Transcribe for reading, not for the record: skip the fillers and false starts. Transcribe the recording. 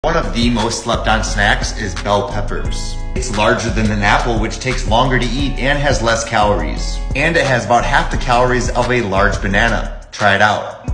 One of the most slept on snacks is bell peppers. It's larger than an apple, which takes longer to eat and has less calories. And it has about half the calories of a large banana. Try it out.